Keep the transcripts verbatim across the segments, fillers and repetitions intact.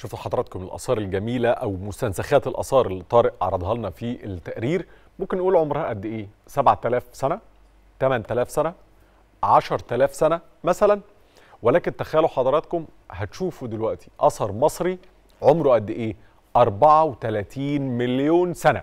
شفتوا حضراتكم الآثار الجميلة أو مستنسخات الآثار اللي طارق عرضها لنا في التقرير. ممكن نقول عمرها قد إيه؟ سبعة آلاف سنة؟ ثمانية آلاف سنة؟ عشرة آلاف سنة مثلا؟ ولكن تخيلوا حضراتكم هتشوفوا دلوقتي أثر مصري عمره قد إيه؟ أربعة وثلاثين مليون سنة.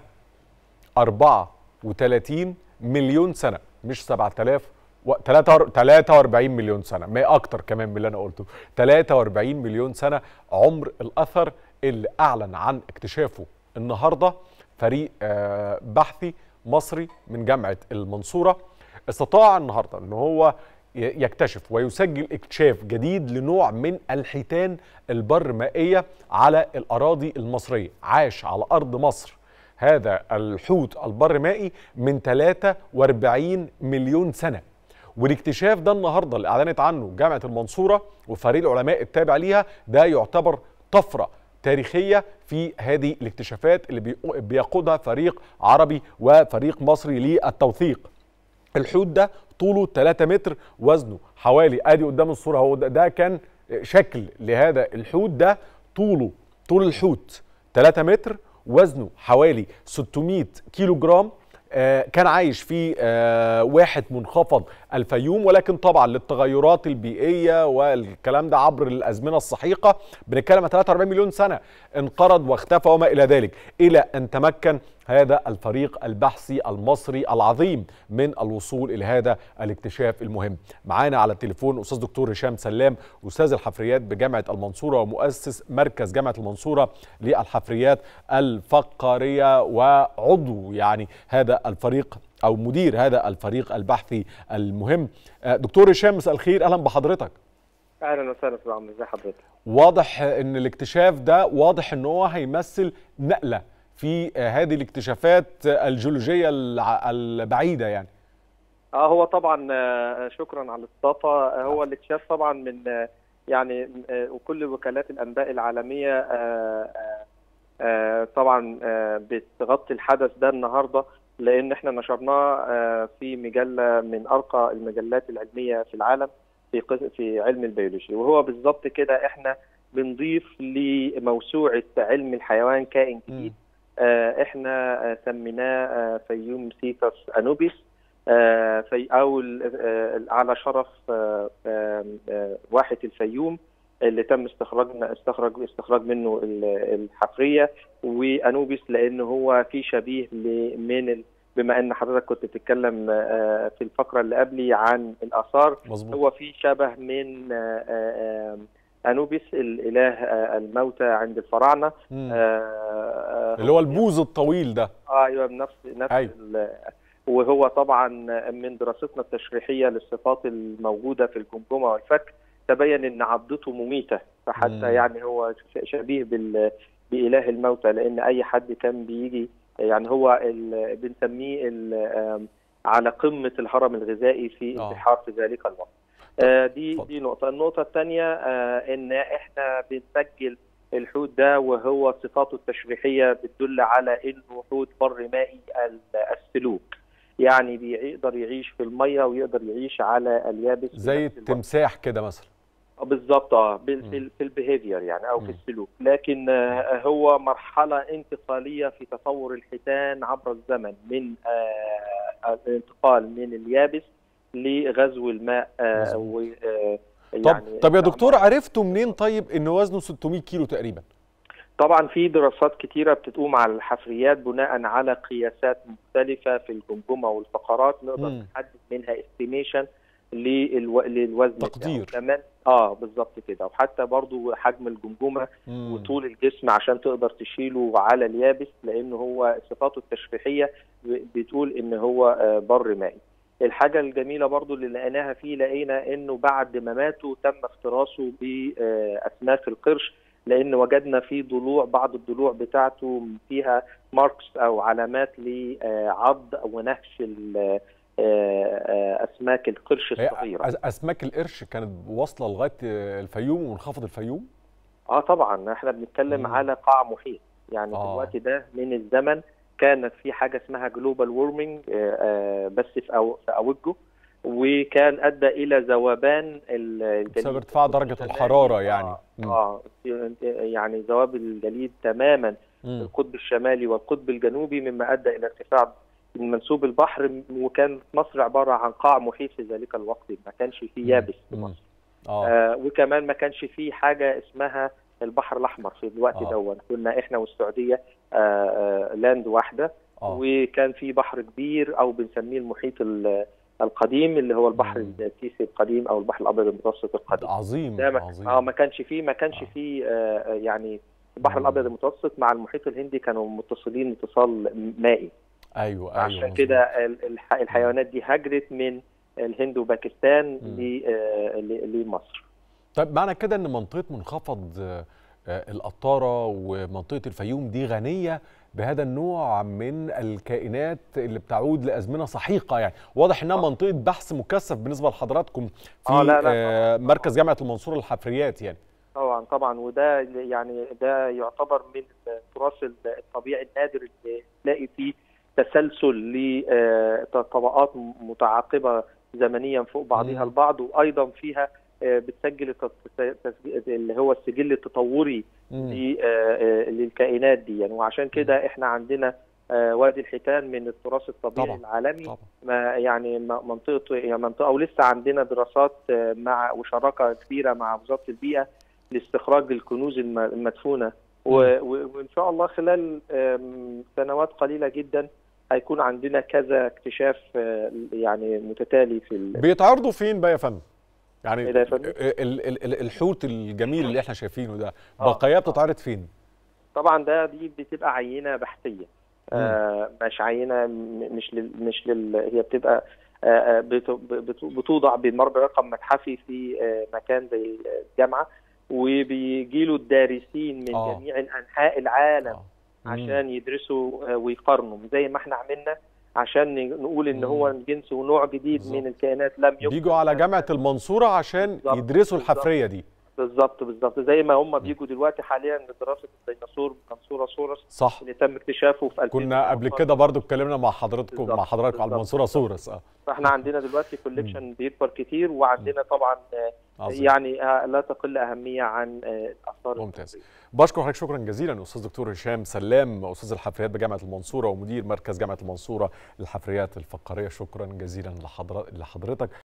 أربعة وثلاثين مليون سنة، مش سبعة آلاف و ثلاثة وأربعين مليون سنة، ما أكتر كمان من اللي أنا قلته. ثلاثة وأربعين مليون سنة عمر الأثر اللي أعلن عن اكتشافه النهارده فريق بحثي مصري من جامعة المنصورة. استطاع النهارده إن هو يكتشف ويسجل اكتشاف جديد لنوع من الحيتان البرمائية على الأراضي المصرية. عاش على أرض مصر هذا الحوت البرمائي من ثلاثة وأربعين مليون سنة. والاكتشاف ده النهارده اللي اعلنت عنه جامعه المنصوره وفريق العلماء التابع ليها، ده يعتبر طفره تاريخيه في هذه الاكتشافات اللي بيقودها فريق عربي وفريق مصري للتوثيق. الحوت ده طوله ثلاثة متر، وزنه حوالي، ادي قدام الصوره هو ده, ده كان شكل لهذا الحوت. ده طوله طول الحوت ثلاثة متر، وزنه حوالي ستمائة كيلو جرام. آه كان عايش في آه واحة منخفض الفيوم، ولكن طبعا للتغيرات البيئية والكلام ده عبر الأزمنة السحيقة، بنتكلم عن ثلاثة وأربعين مليون سنة، انقرض واختفى وما إلى ذلك، إلى أن تمكن هذا الفريق البحثي المصري العظيم من الوصول إلى هذا الاكتشاف المهم. معانا على التليفون أستاذ دكتور هشام سلام، أستاذ الحفريات بجامعة المنصورة ومؤسس مركز جامعة المنصورة للحفريات الفقارية، وعضو يعني هذا الفريق أو مدير هذا الفريق البحثي المهم. دكتور هشام، مساء الخير، أهلا بحضرتك. اهلا وسهلا استاذ عمرو، ازي حضرتك؟ واضح ان الاكتشاف ده واضح ان هو هيمثل نقله في هذه الاكتشافات الجيولوجيه البعيده يعني. اه هو طبعا شكرا على الاستضافه. هو الاكتشاف طبعا من يعني وكل وكالات الانباء العالميه طبعا بتغطي الحدث ده النهارده، لان احنا نشرناه في مجله من ارقى المجلات العلميه في العالم في في علم البيولوجي. وهو بالظبط كده احنا بنضيف لموسوعه علم الحيوان كائن جديد احنا سميناه فيوم سيكاس انوبيس، في او على شرف واحه الفيوم اللي تم استخراجنا استخرج استخراج منه الحفريه، وانوبيس لان هو في شبيه من، بما ان حضرتك كنت بتتكلم في الفقره اللي قبلي عن الاثار، مظبوط. هو في شبه من انوبيس الاله الموتى عند الفراعنه، اللي هو البوز الطويل ده. ايوه نفس نفس أيوة. وهو طبعا من دراستنا التشريحيه للصفات الموجوده في الجمجمه والفك تبين ان عضته مميته، فحتى مم. يعني هو شبيه بال باله الموتى، لان اي حد كان بيجي يعني هو بنسميه على قمه الهرم الغذائي في البحار في ذلك الوقت. آه دي فضل. دي نقطه. النقطه الثانيه آه ان احنا بنسجل الحوت ده وهو صفاته التشريحيه بتدل على انه حوت بر مائي السلوك، يعني بيقدر يعيش في الميه ويقدر يعيش على اليابس زي التمساح كده مثلا. بالظبط اه في في البيهيفير يعني او م. في السلوك، لكن آه هو مرحله انتقاليه في تطور الحيتان عبر الزمن، من آه الانتقال من اليابس لغزو الماء. آه و آه طب يعني طب يا دكتور، عرفتوا منين طيب ان وزنه ستمائة كيلو تقريبا؟ طبعا في دراسات كتيره بتقوم على الحفريات بناء على قياسات مختلفه في الجمجمه والفقرات، نقدر نحدد منها استيميشن للو... للوزن تقدير كمان. اه بالظبط كده، وحتى برضو حجم الجمجمه مم. وطول الجسم عشان تقدر تشيله على اليابس، لانه هو صفاته التشريحيه بتقول ان هو بر مائي. الحاجه الجميله برضو اللي لقيناها فيه، لقينا انه بعد ما ماتوا تم افتراسه باسماك القرش، لان وجدنا في ضلوع، بعض الضلوع بتاعته فيها ماركس او علامات لعض ونهش اسماك القرش الصغيره. اسماك القرش كانت واصله لغايه الفيوم ومنخفض الفيوم؟ اه طبعا احنا بنتكلم مم. على قاع محيط، يعني آه. في الوقت ده من الزمن كانت في حاجه اسمها جلوبال وورمنج، آه بس في أو في اوجه، وكان ادى الى ذوبان الجليد بسبب ارتفاع درجه الحراره يعني. اه, آه يعني ذواب الجليد تماما في القطب الشمالي والقطب الجنوبي، مما ادى الى ارتفاع من منسوب البحر، وكانت مصر عباره عن قاع محيط في ذلك الوقت، ما كانش فيه يابس في مصر. آه. آه وكمان ما كانش فيه حاجه اسمها البحر الاحمر في الوقت آه. دون، كنا احنا والسعوديه آه آه لاند واحده. آه. وكان في بحر كبير او بنسميه المحيط القديم اللي هو البحر التيسي القديم او البحر الابيض المتوسط القديم. عظيم ده ما عظيم. اه ما كانش فيه ما كانش فيه آه يعني البحر مم. الابيض المتوسط مع المحيط الهندي كانوا متصلين اتصال مائي. ايوه ايوه عشان كده الحيوانات دي هاجرت من الهند وباكستان لمصر. طيب معنى كده ان منطقه منخفض القطاره ومنطقه الفيوم دي غنيه بهذا النوع من الكائنات اللي بتعود لازمنه سحيقه، يعني واضح انها آه. منطقه بحث مكثف بالنسبه لحضراتكم في آه لا لا آه مركز جامعه المنصوره للحفريات يعني. طبعا طبعا، وده يعني ده يعتبر من التراث الطبيعي النادر اللي تلاقي فيه تسلسل لطبقات متعاقبه زمنيا فوق بعضها البعض، وايضا فيها بتسجل اللي هو السجل التطوري للكائنات دي يعني. وعشان كده احنا عندنا وادي الحيتان من التراث الطبيعي طبعا. العالمي طبعا. ما يعني منطقه يعني منطقه ولسه عندنا دراسات مع وشراكه كبيره مع وزاره البيئه لاستخراج الكنوز المدفونه، وان شاء الله خلال سنوات قليله جدا هيكون عندنا كذا اكتشاف يعني متتالي في ال... بيتعرضوا فين بقى يا فندم؟ يعني ال ال الحوت الجميل اللي احنا شايفينه ده بقاياه بتتعرض فين؟ طبعا ده دي بتبقى عينه بحثيه، آه مش عينه مش لل مش لل هي بتبقى آه بتوضع برقم متحفي في آه مكان زي الجامعه، وبيجي له الدارسين من آه. جميع انحاء العالم آه. عشان يدرسوا ويقارنوا زي ما احنا عملنا عشان نقول ان هو جنس ونوع جديد بالزبط. من الكائنات لم يكن. بيجوا على جامعه المنصوره عشان بالزبط. يدرسوا الحفريه دي. بالظبط بالظبط، زي ما هم بيجوا دلوقتي حاليا لدراسه الديناصور منصوره سورس صح اللي تم اكتشافه في ألفين. كنا قبل كده برضو اتكلمنا مع حضراتكم مع حضراتكم على المنصوره سورس. اه فاحنا عندنا دلوقتي كوليكشن بيكبر كتير، وعندنا طبعا عظيم. يعني لا تقل اهميه عن الاثار. ممتاز. بشكر حضرتك شكرا جزيلا استاذ دكتور هشام سلام، استاذ الحفريات بجامعه المنصوره ومدير مركز جامعه المنصوره للحفريات الفقاريه. شكرا جزيلا لحضرتك.